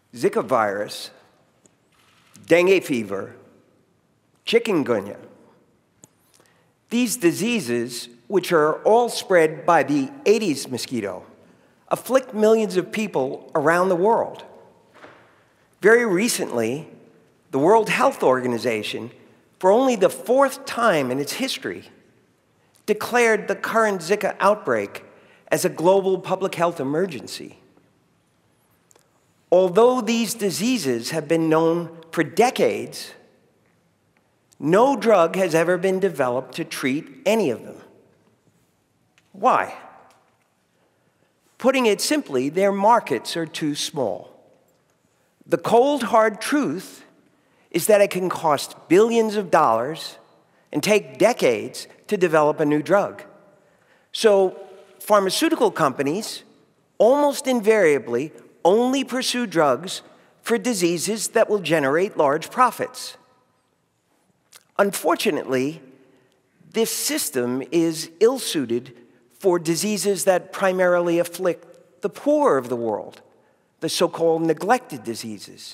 Zika virus, dengue fever, chikungunya. These diseases, which are all spread by the Aedes mosquito, afflict millions of people around the world. Very recently, the World Health Organization, for only the 4th time in its history, declared the current Zika outbreak as a global public health emergency. Although these diseases have been known for decades, no drug has ever been developed to treat any of them. Why? Putting it simply, their markets are too small. The cold, hard truth is that it can cost billions of dollars and take decades to develop a new drug. So pharmaceutical companies almost invariably only pursue drugs for diseases that will generate large profits. Unfortunately, this system is ill-suited for diseases that primarily afflict the poor of the world, the so-called neglected diseases.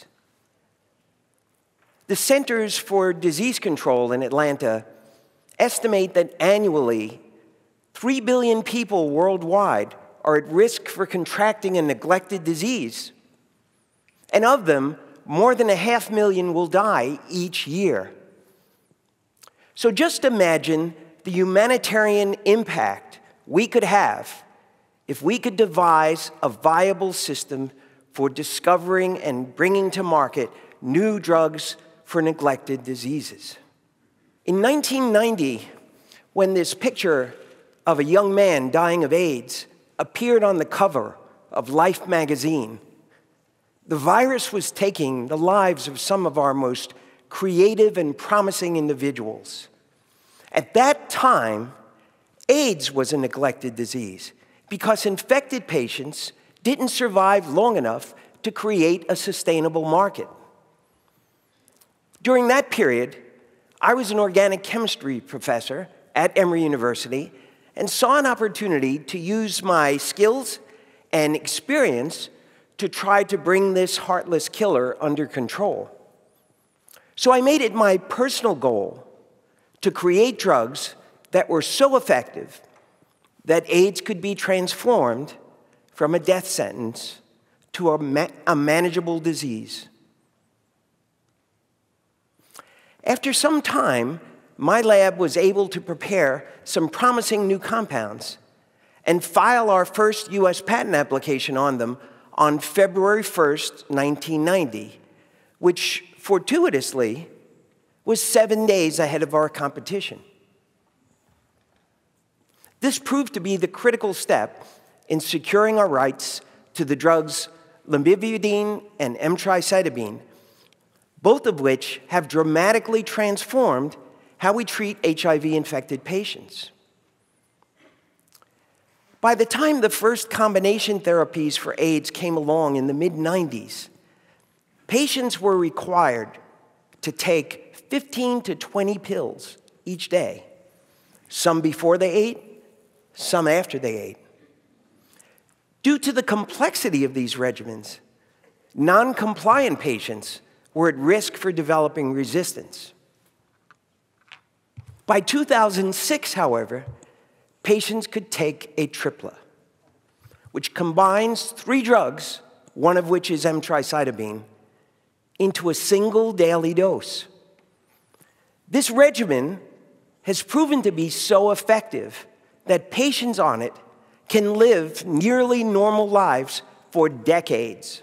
The Centers for Disease Control in Atlanta estimate that annually 3 billion people worldwide are at risk for contracting a neglected disease. And of them, more than 500,000 will die each year. So just imagine the humanitarian impact we could have if we could devise a viable system for discovering and bringing to market new drugs for neglected diseases. In 1990, when this picture of a young man dying of AIDS appeared on the cover of Life magazine, the virus was taking the lives of some of our most creative and promising individuals. At that time, AIDS was a neglected disease because infected patients didn't survive long enough to create a sustainable market. During that period, I was an organic chemistry professor at Emory University and saw an opportunity to use my skills and experience to try to bring this heartless killer under control. So I made it my personal goal to create drugs that were so effective that AIDS could be transformed from a death sentence to a manageable disease. After some time, my lab was able to prepare some promising new compounds and file our first US patent application on them on February 1st, 1990, which fortuitously was 7 days ahead of our competition. This proved to be the critical step in securing our rights to the drugs lamivudine and emtricitabine, both of which have dramatically transformed how we treat HIV-infected patients. By the time the first combination therapies for AIDS came along in the mid-90s, patients were required to take 15 to 20 pills each day, some before they ate, some after they ate. Due to the complexity of these regimens, non-compliant patients were at risk for developing resistance. By 2006, however, patients could take a triplet, which combines 3 drugs, one of which is emtricitabine, into a single daily dose. This regimen has proven to be so effective that patients on it can live nearly normal lives for decades.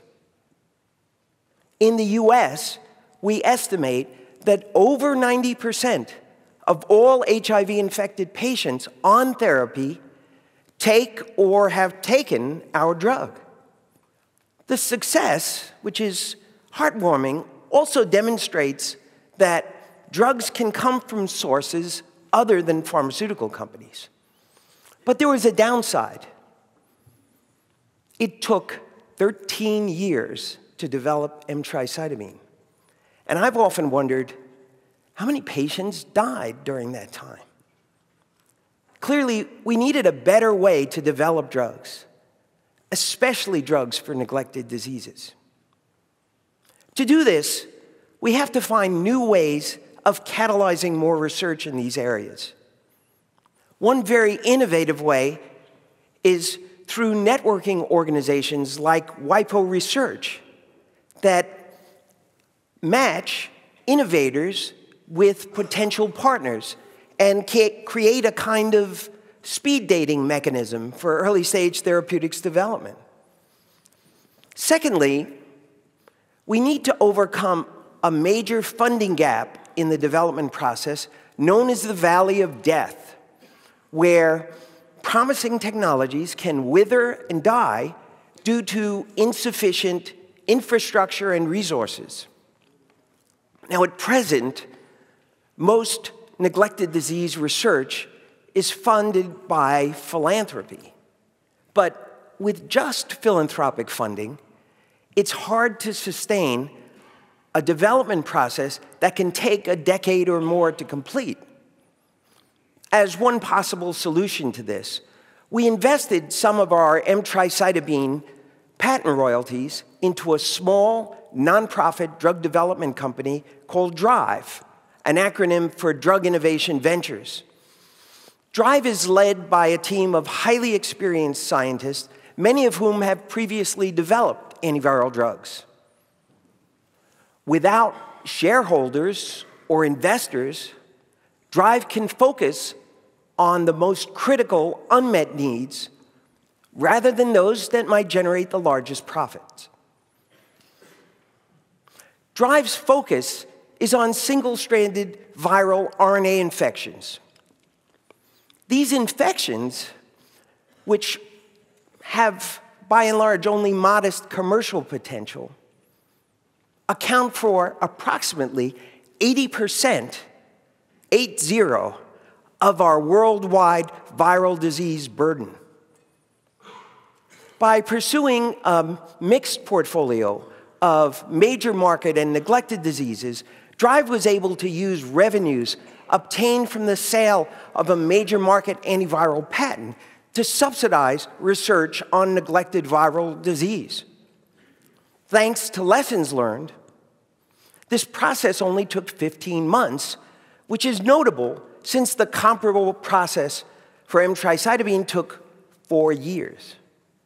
In the US, we estimate that over 90% of all HIV-infected patients on therapy take or have taken our drug. The success, which is heartwarming, also demonstrates that drugs can come from sources other than pharmaceutical companies. But there was a downside. It took 13 years to develop emtricitabine. And I've often wondered, how many patients died during that time? Clearly, we needed a better way to develop drugs, especially drugs for neglected diseases. To do this, we have to find new ways of catalyzing more research in these areas. One very innovative way is through networking organizations like WIPO Research that match innovators with potential partners and create a kind of speed dating mechanism for early-stage therapeutics development. Secondly, we need to overcome a major funding gap in the development process known as the Valley of Death, where promising technologies can wither and die due to insufficient infrastructure and resources. Now, at present, most neglected disease research is funded by philanthropy. But with just philanthropic funding, it's hard to sustain a development process that can take a decade or more to complete. As one possible solution to this, we invested some of our emtricitabine patent royalties into a small, nonprofit drug development company called DRIVE, an acronym for Drug Innovation Ventures. DRIVE is led by a team of highly experienced scientists, many of whom have previously developed antiviral drugs. Without shareholders or investors, DRIVE can focus on the most critical unmet needs rather than those that might generate the largest profits. DRIVE's focus is on single-stranded viral RNA infections. These infections, which have by and large only modest commercial potential, account for approximately 80%, 80, of our worldwide viral disease burden. By pursuing a mixed portfolio of major market and neglected diseases, DRIVE was able to use revenues obtained from the sale of a major market antiviral patent to subsidize research on neglected viral disease. Thanks to lessons learned, this process only took 15 months, which is notable since the comparable process for emtricitabine took 4 years.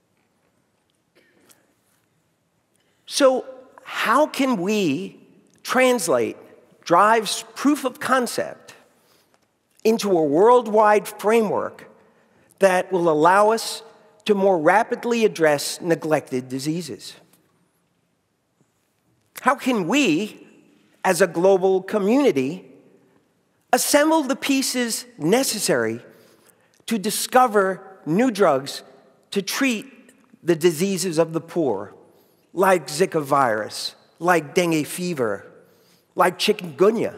So how can we translate DRIVE's proof of concept into a worldwide framework that will allow us to more rapidly address neglected diseases? How can we, as a global community, assemble the pieces necessary to discover new drugs to treat the diseases of the poor, like Zika virus, like dengue fever, like chikungunya?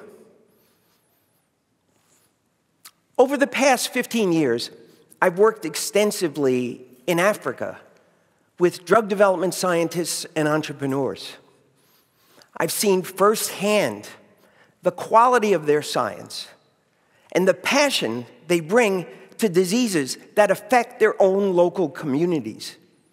Over the past 15 years, I've worked extensively in Africa with drug development scientists and entrepreneurs. I've seen firsthand the quality of their science and the passion they bring to diseases that affect their own local communities.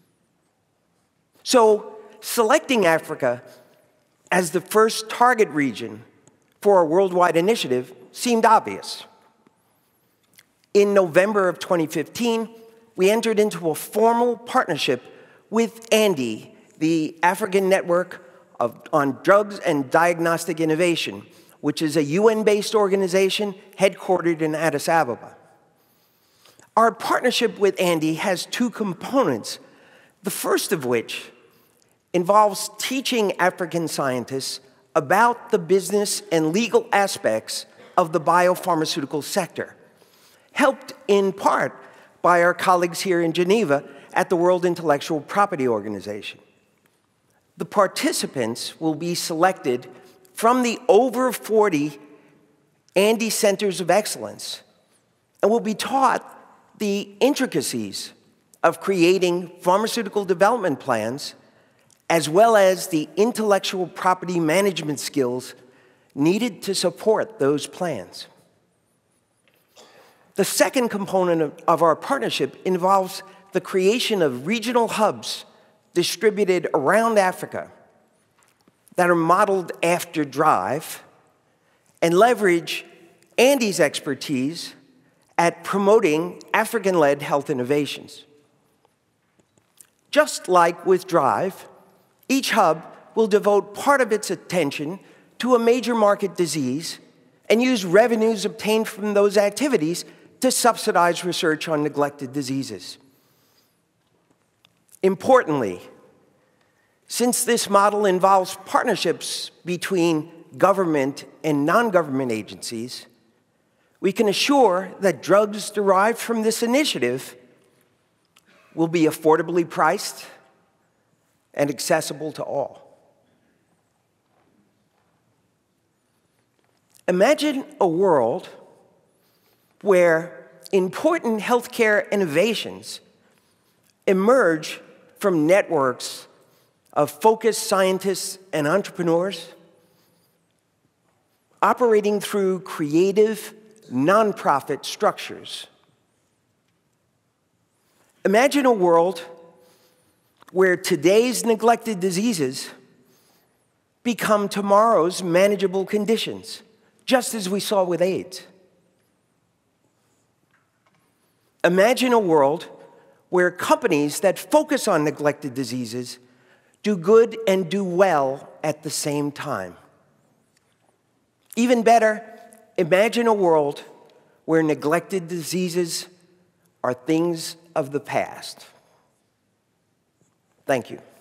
So, selecting Africa as the first target region for a worldwide initiative seemed obvious. In November of 2015, we entered into a formal partnership with ANDI, the African Network on Drugs and Diagnostic Innovation, which is a UN-based organization headquartered in Addis Ababa. Our partnership with ANDI has two components, the first of which involves teaching African scientists about the business and legal aspects of the biopharmaceutical sector, helped in part by our colleagues here in Geneva at the World Intellectual Property Organization. The participants will be selected from the over 40 ANDI Centers of Excellence and will be taught the intricacies of creating pharmaceutical development plans, as well as the intellectual property management skills needed to support those plans. The second component of our partnership involves the creation of regional hubs distributed around Africa. that are modeled after Drive and leverage Andy's expertise at promoting African-led health innovations. Just like with Drive, each hub will devote part of its attention to a major market disease and use revenues obtained from those activities to subsidize research on neglected diseases. Importantly, since this model involves partnerships between government and non-government agencies, we can assure that drugs derived from this initiative will be affordably priced and accessible to all. Imagine a world where important healthcare innovations emerge from networks of focused scientists and entrepreneurs operating through creative, nonprofit structures. Imagine a world where today's neglected diseases become tomorrow's manageable conditions, just as we saw with AIDS. Imagine a world where companies that focus on neglected diseases do good and do well at the same time. Even better, imagine a world where neglected diseases are things of the past. Thank you.